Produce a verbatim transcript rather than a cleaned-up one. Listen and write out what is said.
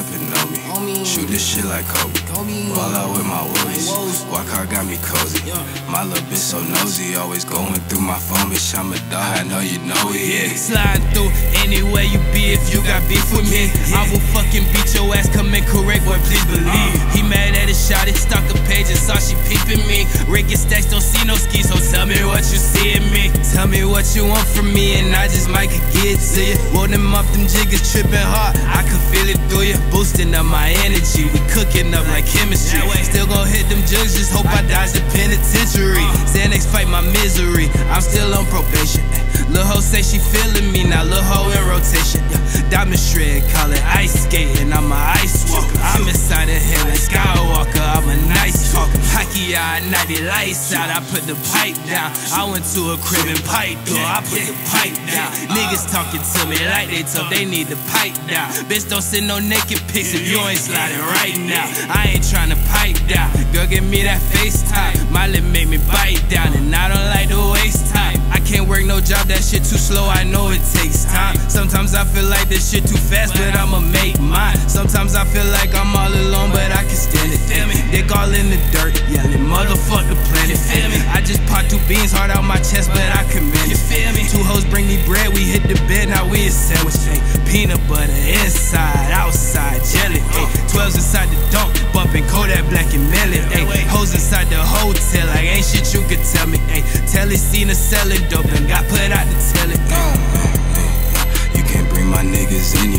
and know me. Shoot this shit like Kobe. Ball out with my woolies. Walk hard got me cozy. My little bitch so nosy, always going through my phone. Bitch, I'm a dog, I know you know it. Yeah. Slide through anywhere you be if you got beef with me. I will fucking beat your ass, come in correct, boy, please believe. He mad at his shot, it stalk a page and saw she peeping me. Rick and Stacks don't see no ski, so tell me what you see in me. Tell me what you want from me, and I just might could get to you. Roll them up, them jiggers tripping hard, I can feel it through you. Boosting up my energy, we cooking up like chemistry. Still gon' hit them jugs, just hope I dodge the penitentiary. Xanax fight my misery, I'm still on probation. Lil' ho say she feeling me, now lil' ho in rotation. Diamond shred, call it ice skating, I'm a ice walker. I'm inside of him like Skywalker, I'm a nice talker. Hockey eye, ninety lights out, I put the pipe down. I went to a crib and pipe door, I put the pipe down. Niggas talking to me like they tough, they need the pipe down. Bitch, don't send no naked pics if you ain't sliding right now. I ain't tryna pipe down, girl, give me that FaceTime. My lip make me bite down, and I don't like to waste time. I can't work no job, that shit too slow, I know it takes time. Sometimes I feel like this shit too fast, but I'ma make mine. Sometimes I feel like I'm all alone, but I can stand it. Dick all in the dirt, yelling motherfuck the planet. I just popped two beans hard out my chest, but I commend it. Two hoes bring me bread, we hit the bed, now we a sandwich. Peanut butter inside, outside, jelly. twelves inside the dunk, bumping Kodak Black and Melon. Hoes inside the hotel, like ain't shit you could tell me. Telly seen her selling dope and got put out the telly. You can't bring my niggas any